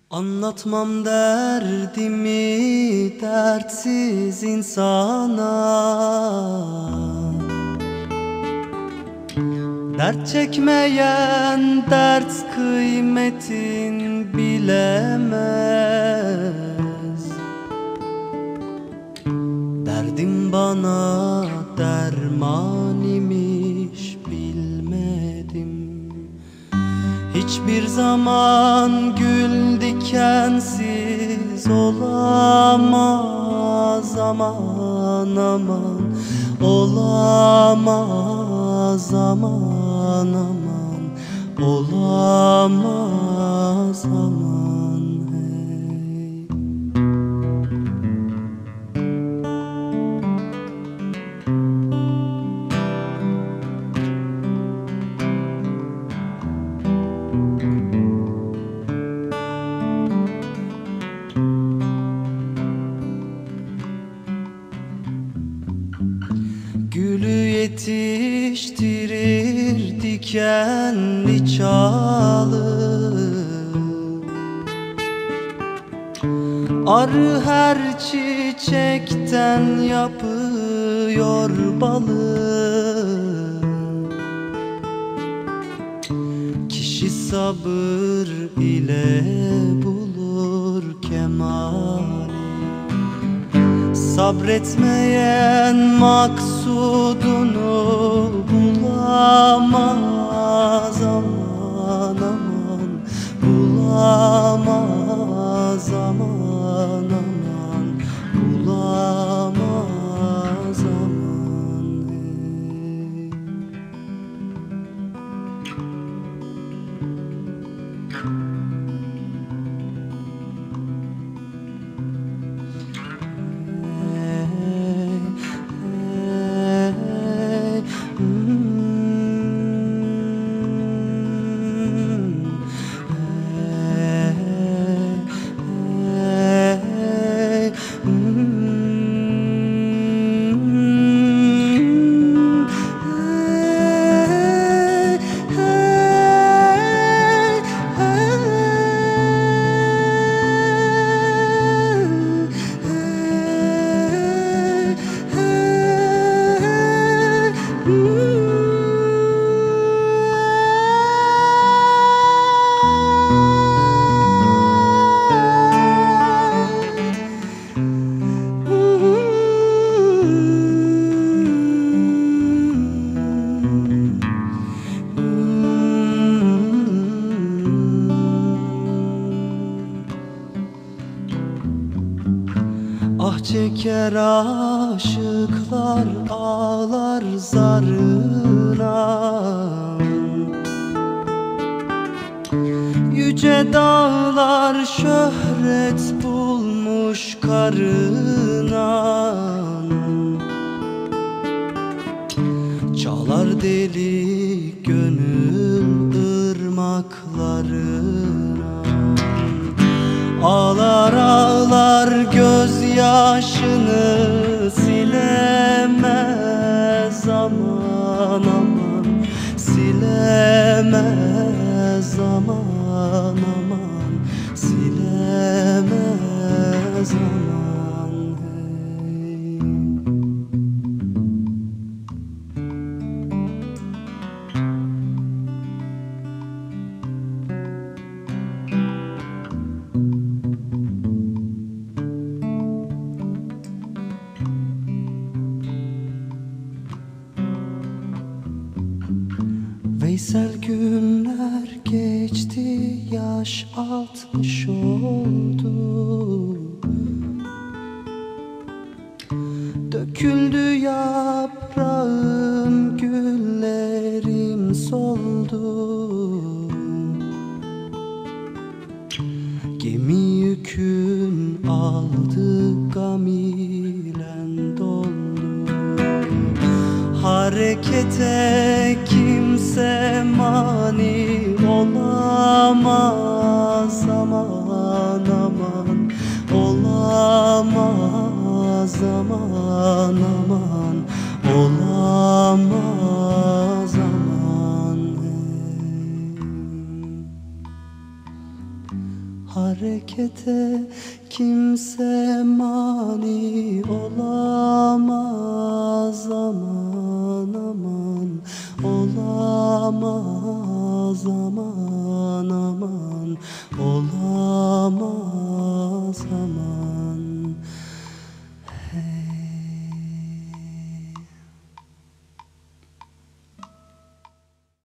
Anlatmam derdimi dertsiz insana. Dert çekmeyen dert kıymetin bilemez. Derdim bana derman imiş bilmedim. Hiçbir zaman gül dikensiz olamaz, aman aman. Olamaz, aman aman. Olamaz, aman hey. Gülü yetiştirir dikenli çalı. Arı her çiçekten yapıyor balı. Kişi sabır ile bulur kemali. Sabretmeyen maksudunu bulamaz, aman aman. Bulamaz, aman aman. Bulamaz, aman hey. Ah çeker aşıklar ağlar zarına. Yüce dağlar şöhret bulmuş karına. Çalar deli gönül ırmaklarına. Ağlar ağlar gözyaşını silemez, aman aman. Silemez, aman aman. Silemez, aman hey. Veysel günler geçti, yaş 60 oldu. Döküldü yaprağım, güllerim soldu. Gemi yükün aldı, gam ile doldu. Harekete kimse mani olamaz, aman aman. Olamaz, aman aman. Olamaz, aman hey. Harekete kimse mani olamaz, aman aman, olamaz, aman aman,